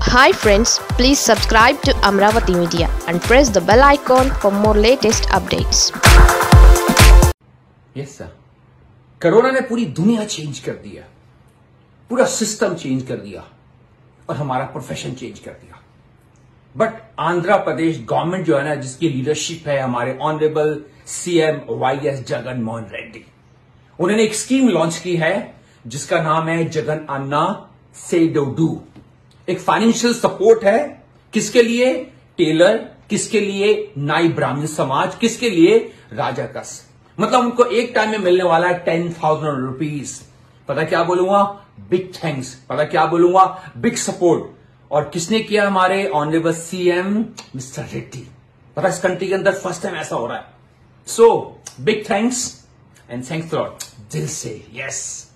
Hi friends, please subscribe to Amravati Media and press the bell icon for more latest updates. Yes sir. Corona ने पूरी दुनिया change कर दिया, पूरा system change कर दिया और हमारा प्रोफेशन चेंज कर दिया। बट आंध्र प्रदेश गवर्नमेंट जो है ना, जिसकी लीडरशिप है हमारे ऑनरेबल सीएम वाईएस जगन मोहन रेड्डी, उन्होंने एक स्कीम लॉन्च की है जिसका नाम है जगन अन्ना सेडोडू। एक फाइनेंशियल सपोर्ट है किसके लिए? टेलर, किसके लिए? नाई ब्राह्मण समाज, किसके लिए? राजा कस। मतलब उनको एक टाइम में मिलने वाला है 10,000 रुपीज। पता क्या बोलूंगा? Big thanks. पता क्या बोलूंगा? Big support. और किसने किया? हमारे ऑनरेबल सीएम मिस्टर रेड्डी। पता इस कंट्री के अंदर फर्स्ट टाइम ऐसा हो रहा है। So big thanks and thanks lot दिल से। यस।